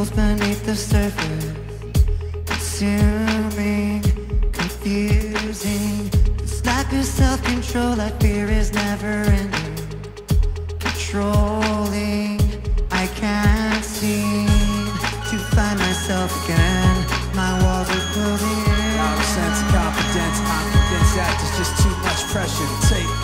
chemicals beneath the surface, consuming, confusing. This lack of self-control I fear is never ending. Controlling, I can't seem to find myself again. My walls are closing in. Out of sense of confidence, I'm convinced that there's just too much pressure to take.